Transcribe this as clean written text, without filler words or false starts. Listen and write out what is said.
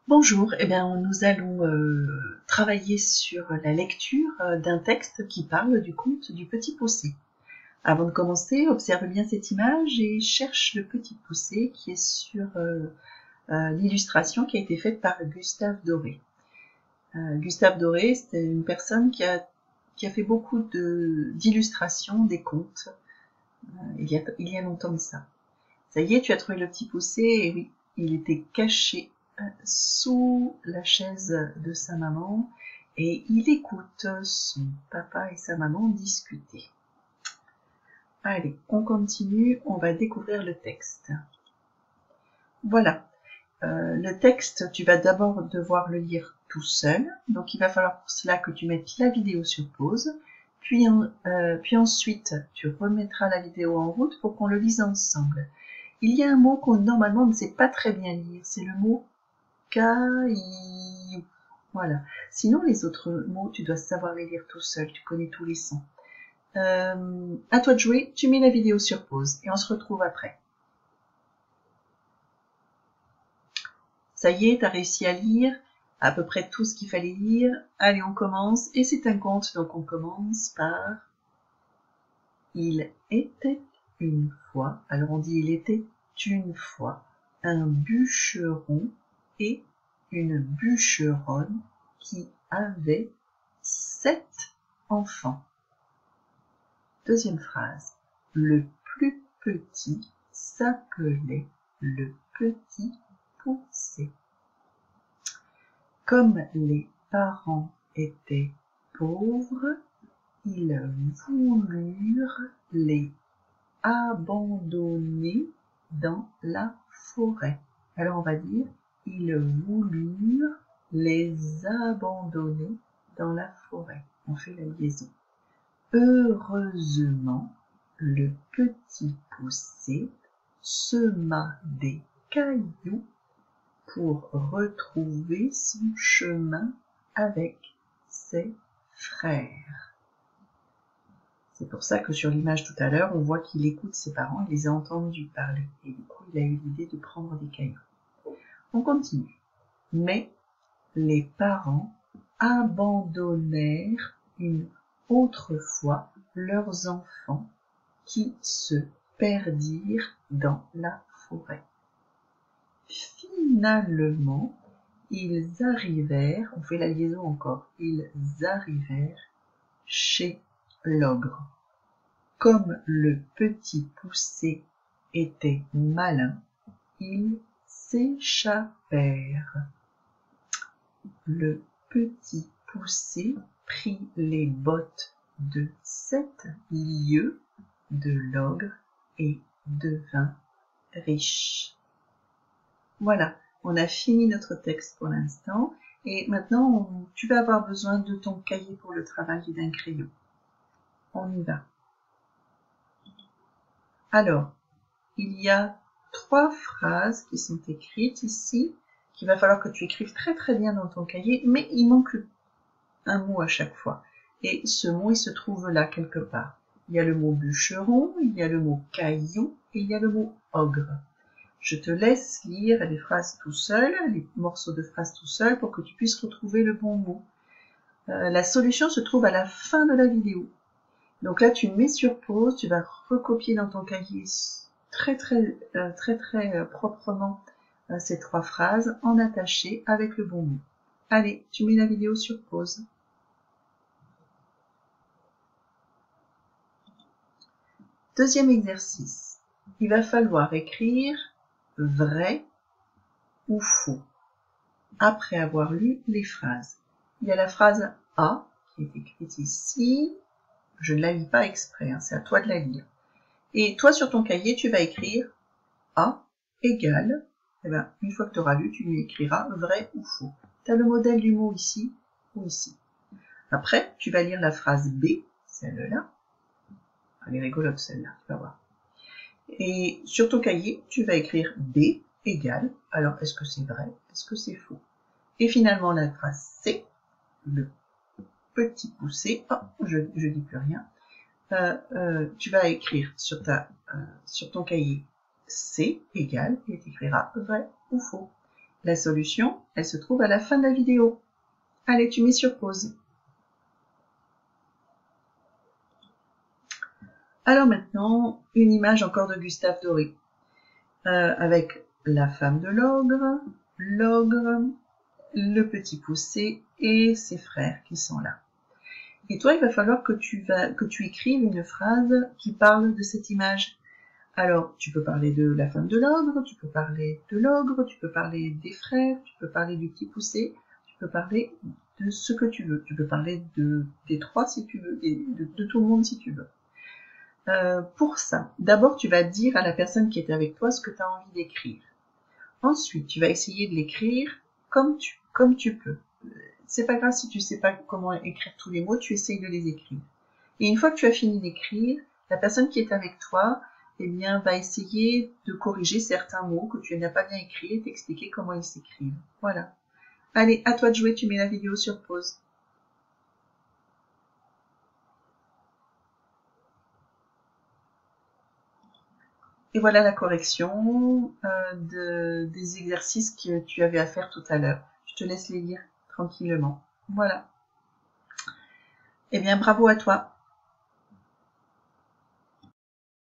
Bonjour, nous allons travailler sur la lecture d'un texte qui parle du conte du Petit Poucet. Avant de commencer, observe bien cette image et cherche le Petit Poucet qui est sur l'illustration qui a été faite par Gustave Doré. Gustave Doré, c'est une personne qui a fait beaucoup d'illustrations des contes il y a longtemps de ça. Ça y est, tu as trouvé le Petit Poucet, et oui, il était caché sous la chaise de sa maman et il écoute son papa et sa maman discuter. Allez, on continue, on va découvrir le texte. Voilà, le texte, tu vas d'abord devoir le lire tout seul, donc il va falloir pour cela que tu mettes la vidéo sur pause, puis ensuite tu remettras la vidéo en route pour qu'on le lise ensemble. Il y a un mot qu'on normalement ne sait pas très bien lire, c'est le mot caillou. Voilà. Sinon, les autres mots, tu dois savoir les lire tout seul. Tu connais tous les sons. À toi de jouer. Tu mets la vidéo sur pause et on se retrouve après. Ça y est, tu as réussi à lire à peu près tout ce qu'il fallait lire. Allez, on commence. Et c'est un conte, donc on commence par « Il était une fois ». Alors on dit « il était une fois » un bûcheron et une bûcheronne qui avaient 7 enfants. Deuxième phrase. Le plus petit s'appelait le Petit Poucet. Comme les parents étaient pauvres, ils voulurent les abandonner dans la forêt. Alors on va dire, ils voulurent les abandonner dans la forêt. On fait la liaison. Heureusement, le Petit Poucet sema des cailloux pour retrouver son chemin avec ses frères. C'est pour ça que sur l'image tout à l'heure, on voit qu'il écoute ses parents, il les a entendus parler. Et du coup, il a eu l'idée de prendre des cailloux. On continue. Mais les parents abandonnèrent une autre fois leurs enfants qui se perdirent dans la forêt. Finalement, ils arrivèrent, on fait la liaison encore, ils arrivèrent chez l'ogre. Comme le Petit Poucet était malin, ils s'échappèrent. Le Petit Poucet prit les bottes de 7 lieues de l'ogre et devint riche. Voilà, on a fini notre texte pour l'instant et maintenant tu vas avoir besoin de ton cahier pour le travail et d'un crayon. On y va. Alors, il y a 3 phrases qui sont écrites ici, qu'il va falloir que tu écrives très très bien dans ton cahier, mais il manque un mot à chaque fois. Et ce mot, il se trouve là quelque part. Il y a le mot bûcheron, il y a le mot caillou et il y a le mot ogre. Je te laisse lire les phrases tout seul, les morceaux de phrases tout seul pour que tu puisses retrouver le bon mot. La solution se trouve à la fin de la vidéo. Donc là, tu mets sur pause, tu vas recopier dans ton cahier très proprement ces 3 phrases en attaché avec le bon mot. Allez, tu mets la vidéo sur pause. Deuxième exercice. Il va falloir écrire vrai ou faux après avoir lu les phrases. Il y a la phrase A qui est écrite ici. Je ne la lis pas exprès, c'est à toi de la lire. Et toi, sur ton cahier, tu vas écrire A égale, une fois que tu auras lu, tu lui écriras vrai ou faux. Tu as le modèle du mot ici ou ici. Après, tu vas lire la phrase B, celle-là. Elle est rigolote celle-là, tu vas voir. Et sur ton cahier, tu vas écrire B égale, alors est-ce que c'est vrai, est-ce que c'est faux? Et finalement, la phrase C, le Petit Poucet, je dis plus rien, tu vas écrire sur ton cahier C égale et tu écriras vrai ou faux. La solution, elle se trouve à la fin de la vidéo. Allez, tu mets sur pause. Alors maintenant, une image encore de Gustave Doré, avec la femme de l'ogre, le petit poussé et ses frères qui sont là. Et toi, il va falloir que tu écrives une phrase qui parle de cette image. Alors, tu peux parler de la femme de l'ogre, tu peux parler de l'ogre, tu peux parler des frères, tu peux parler du petit poussé, tu peux parler de ce que tu veux. Tu peux parler des trois si tu veux, et de tout le monde si tu veux. Pour ça, d'abord, tu vas dire à la personne qui est avec toi ce que tu as envie d'écrire. Ensuite, tu vas essayer de l'écrire comme tu peux. C'est pas grave si tu sais pas comment écrire tous les mots, tu essayes de les écrire. Et une fois que tu as fini d'écrire, la personne qui est avec toi, eh bien, va essayer de corriger certains mots que tu n'as pas bien écrits et t'expliquer comment ils s'écrivent. Voilà. Allez, à toi de jouer, tu mets la vidéo sur pause. Et voilà la correction des exercices que tu avais à faire tout à l'heure. Je te laisse les lire tranquillement. Voilà. Eh bien, bravo à toi.